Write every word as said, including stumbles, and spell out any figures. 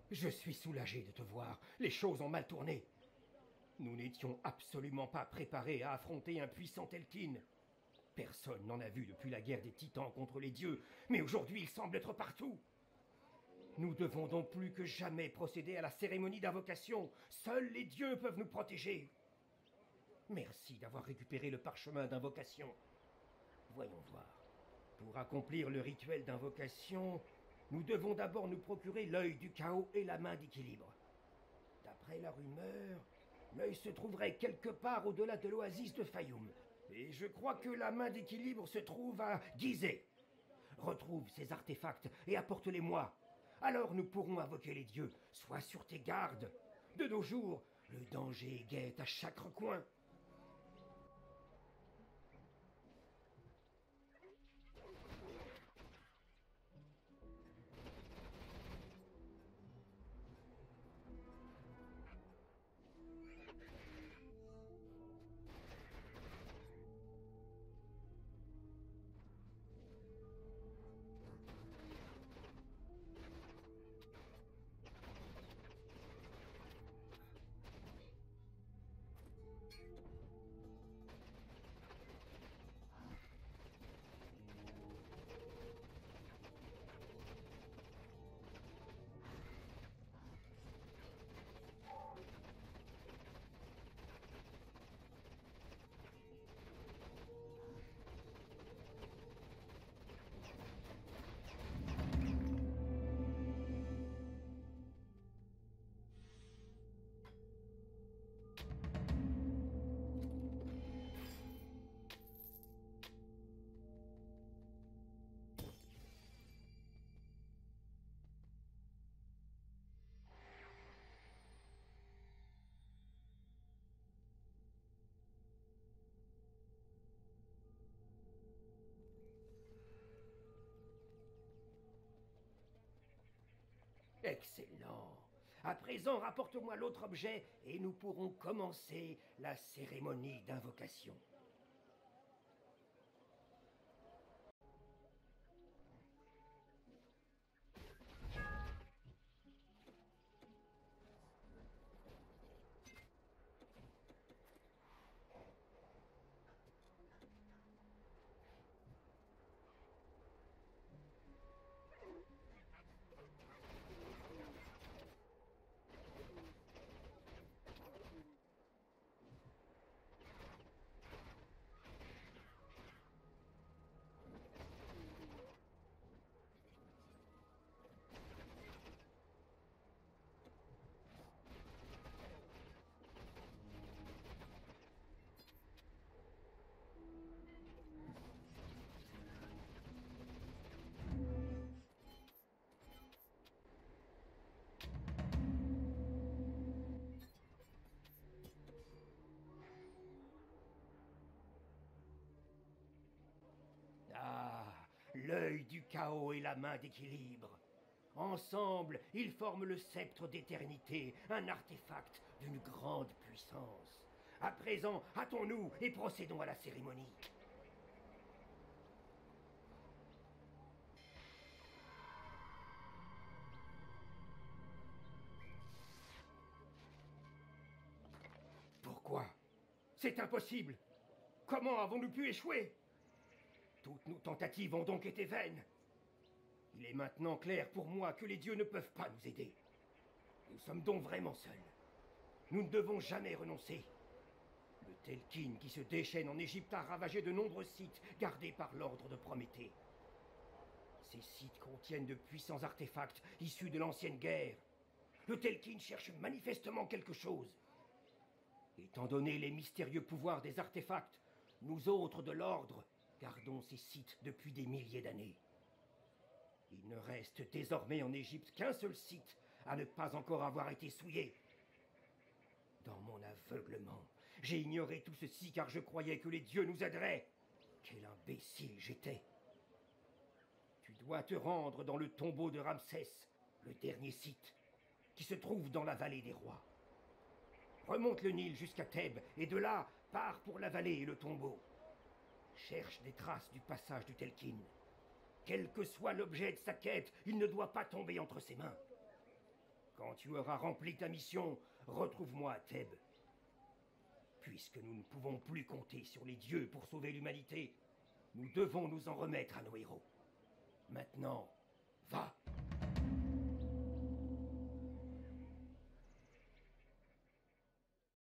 Je suis soulagé de te voir. Les choses ont mal tourné. Nous n'étions absolument pas préparés à affronter un puissant Telkin. Personne n'en a vu depuis la guerre des titans contre les dieux, mais aujourd'hui il semble être partout. Nous devons donc plus que jamais procéder à la cérémonie d'invocation. Seuls les dieux peuvent nous protéger. Merci d'avoir récupéré le parchemin d'invocation. Voyons voir. Pour accomplir le rituel d'invocation, nous devons d'abord nous procurer l'œil du chaos et la main d'équilibre. D'après la rumeur, l'œil se trouverait quelque part au-delà de l'oasis de Fayoum. Et je crois que la main d'équilibre se trouve à Gizeh. Retrouve ces artefacts et apporte-les-moi. Alors nous pourrons invoquer les dieux. Sois sur tes gardes. De nos jours, le danger guette à chaque recoin. Excellent. À présent, rapporte-moi l'autre objet et nous pourrons commencer la cérémonie d'invocation. Ah, l'œil du chaos et la main d'équilibre. Ensemble, ils forment le sceptre d'éternité, un artefact d'une grande puissance. À présent, hâtons-nous et procédons à la cérémonie. Pourquoi? C'est impossible! Comment avons-nous pu échouer? Toutes nos tentatives ont donc été vaines. Il est maintenant clair pour moi que les dieux ne peuvent pas nous aider. Nous sommes donc vraiment seuls. Nous ne devons jamais renoncer. Le Telkin qui se déchaîne en Égypte a ravagé de nombreux sites gardés par l'ordre de Prométhée. Ces sites contiennent de puissants artefacts issus de l'ancienne guerre. Le Telkin cherche manifestement quelque chose. Étant donné les mystérieux pouvoirs des artefacts, nous autres de l'ordre gardons ces sites depuis des milliers d'années. Il ne reste désormais en Égypte qu'un seul site à ne pas encore avoir été souillé. Dans mon aveuglement, j'ai ignoré tout ceci car je croyais que les dieux nous aideraient. Quel imbécile j'étais! Tu dois te rendre dans le tombeau de Ramsès, le dernier site, qui se trouve dans la vallée des rois. Remonte le Nil jusqu'à Thèbes et de là, pars pour la vallée et le tombeau. Cherche des traces du passage du Telkin. Quel que soit l'objet de sa quête, il ne doit pas tomber entre ses mains. Quand tu auras rempli ta mission, retrouve-moi à Thèbes. Puisque nous ne pouvons plus compter sur les dieux pour sauver l'humanité, nous devons nous en remettre à nos héros. Maintenant, va!